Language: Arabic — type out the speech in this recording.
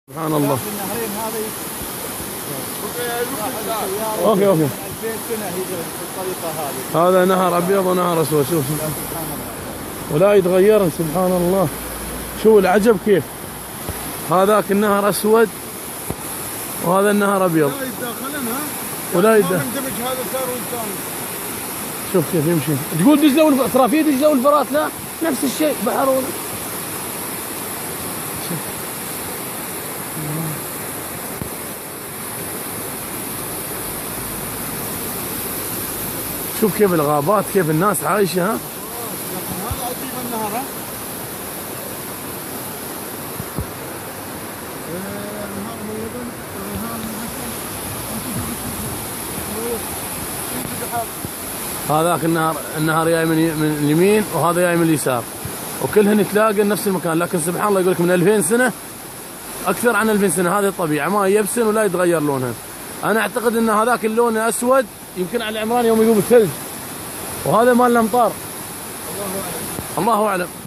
سبحان الله. النهرين هذه اوكي 2000 سنه هي بالطريقه هذه. هذا نهر ابيض ونهر اسود. شوف ولا يتغيرن سبحان الله. شو العجب كيف هذاك النهر اسود وهذا النهر ابيض ولا يتداخلن هذا صار والثاني. شوف كيف يمشي. تقول دجله ترى في دجله والفرات لا نفس الشيء بحر شوف كيف الغابات كيف الناس عايشه. ها هذا عجيب النهر. هذاك النهر جاي من اليمين وهذا جاي من اليسار وكلهن تلاقى نفس المكان. لكن سبحان الله يقول لك من 2000 سنه اكثر عن 2000 سنه هذه الطبيعه ما يبسن ولا يتغير لونها. انا اعتقد ان هذاك اللون اسود يمكن على العمران يوم يذوب الثلج وهذا مال الامطار. الله اعلم.